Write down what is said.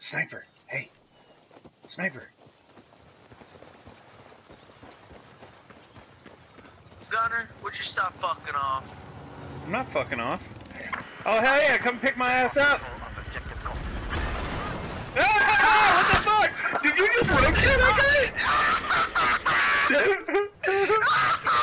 Sniper! Hey! Sniper! Gunner, would you stop fucking off? I'm not fucking off. Oh, hell yeah, come pick my ass up! Ah, what the fuck? Did you just rotate that guy?